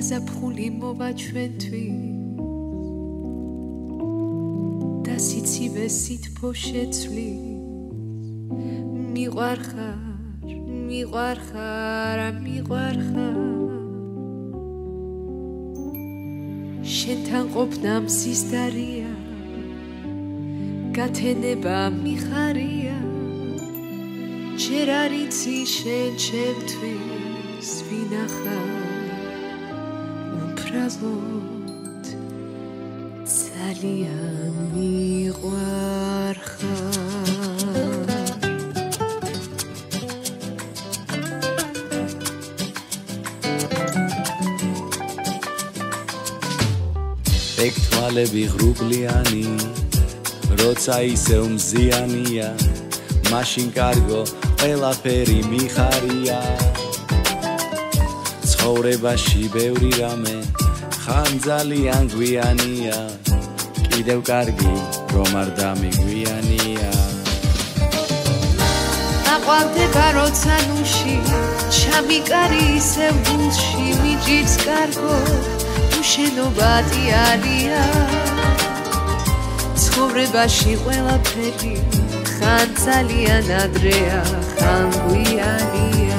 გაზაფხული მოვა ჩვენთვის და სიცივე სითბო შეცვლის მიყვარხარ შენთან ყოფნა მზისდარია გათენება მიხარია ჯერ არ იცი შენ ჩემთვის ვინახარ უბრალოდ ძალიან მიყვარხარ ეგ თვალები ღრუბლიანი როცა ისევ მზიანია მაშინ კარგო ყველაფერი მიხარია ცხოვრებაში ბევრი რამე ხან ძალიან გვიანია კიდევ კარგი რომ არ დამიგვიანია აყვავდება როცა ნუში ჩამიკარი ისევ გულში მიჯიც კარგო უშენობა დიარია ცხოვრებაში ყველაფერი ხან ძალიან ადრეა ხან გვიანია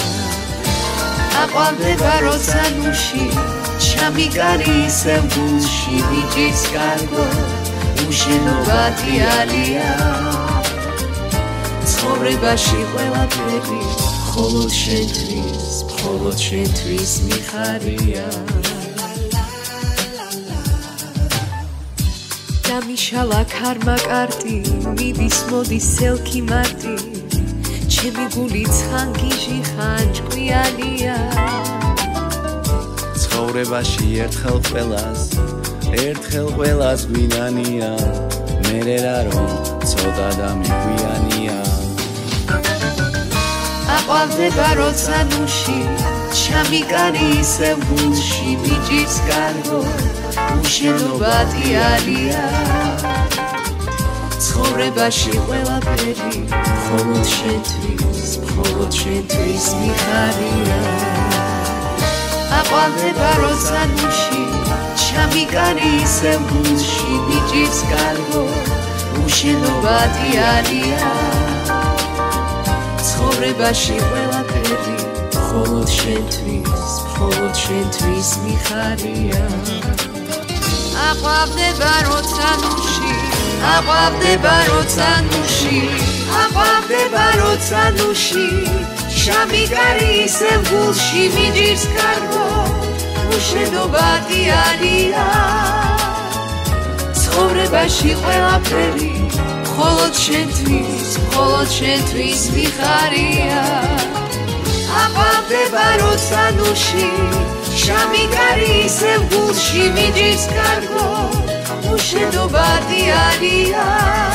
აყვავდება როცა ნუში ჩამიკარი ისევ გულში მიჯიც კარგო უშენობა დიარია ცხოვრებაში ყველაფერი მხოლოდ შენთვის მიხარია დამიშალა ქარმა კარტი მიდის მოდის სელქი მარტი ჩემი გული ცხანგიჟი ხან ჭკვიანია ცხოვრებაში ერთხელ ყველას გვინანია მერე რა რომ ცოტა დამიგვიანია აყვავდება როცა ნუში ჩამიკარი ისევ გულში მიჯიც კარგო უშენობა დიარია ცხოვრებაში ყველაფერი მხოლოდ შენთვის მიხარია აყვავდება როცა ნუში ჩამიკარი ისევ გულში მიჯიც კარგო უშენობა დიარია ცხოვრებაში ყველაფერი მხოლოდ შენთვის მიხარია აყვავდება როცა ნუში ჩამიკარი ისევ გულში მიჯიც კარგო უშენობა დიარია ცხოვრებაში ყველაფერი მხოლოდ შენთვის მიხარია აყვავდება როცა ნუში ჩამიკარი ისევ გულში მიჯიც კარგო უშენობა დიარია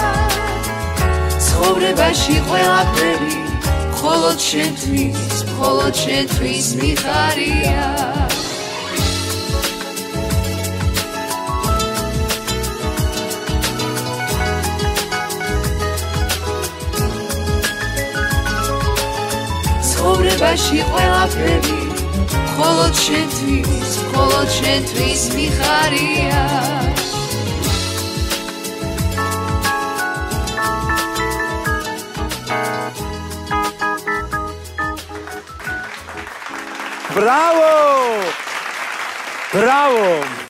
ცხოვრებაში ყველაფერი მხოლოდ შენთვის მიხარია ცხოვრებაში ყველაფერი მხოლოდ შენთვის მიხარია Bravo! Bravo!